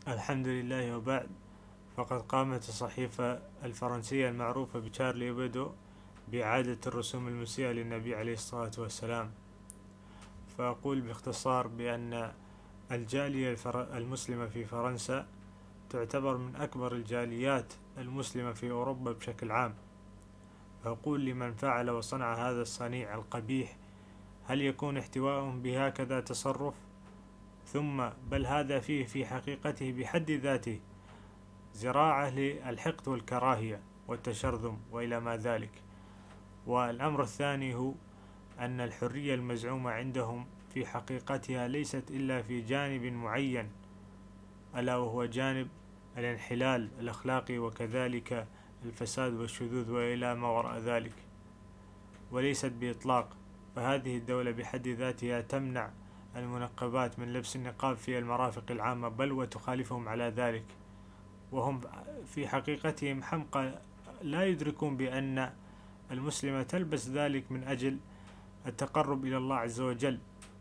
الحمد لله وبعد. فقد قامت الصحيفة الفرنسية المعروفة بشارلي إبدو بإعادة الرسوم المسيئة للنبي عليه الصلاة والسلام. فأقول باختصار بأن الجالية المسلمة في فرنسا تعتبر من أكبر الجاليات المسلمة في أوروبا بشكل عام. فأقول لمن فعل وصنع هذا الصنيع القبيح: هل يكون احتواءهم بهكذا تصرف؟ ثم بل هذا فيه في حقيقته بحد ذاته زراعة للحقد والكراهية والتشرذم وإلى ما ذلك. والأمر الثاني هو أن الحرية المزعومة عندهم في حقيقتها ليست إلا في جانب معين، ألا وهو جانب الانحلال الأخلاقي وكذلك الفساد والشذوذ وإلى ما وراء ذلك، وليست بإطلاق. فهذه الدولة بحد ذاتها تمنع المنقبات من لبس النقاب في المرافق العامة، بل وتخالفهم على ذلك، وهم في حقيقتهم حمقى لا يدركون بأن المسلمة تلبس ذلك من أجل التقرب إلى الله عز وجل،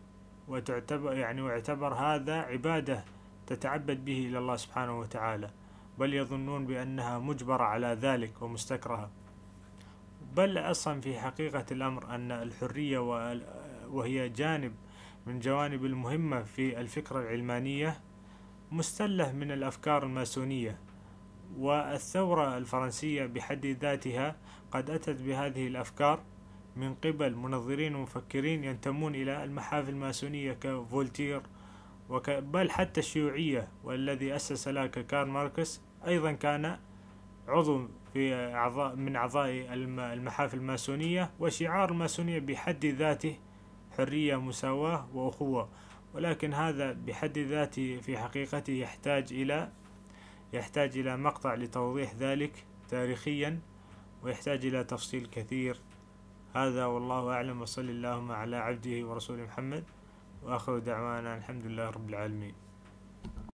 واعتبر هذا عبادة تتعبد به إلى الله سبحانه وتعالى، بل يظنون بأنها مجبرة على ذلك ومستكرهة. بل أصلا في حقيقة الأمر أن الحرية وهي جانب من جوانب المهمة في الفكرة العلمانية مستلة من الأفكار الماسونية، والثورة الفرنسية بحد ذاتها قد أتت بهذه الأفكار من قبل منظرين ومفكرين ينتمون إلى المحافل الماسونية كفولتير بل حتى الشيوعية، والذي أسس لها كارل ماركس أيضا كان عضو من أعضاء المحافل الماسونية. وشعار الماسونية بحد ذاته حرية، مساواة، وأخوة، ولكن هذا بحد ذاته في حقيقته يحتاج إلى مقطع لتوضيح ذلك تاريخيا، ويحتاج إلى تفصيل كثير. هذا والله أعلم، وصلى اللهم على عبده ورسوله محمد، وآخر دعوانا الحمد لله رب العالمين.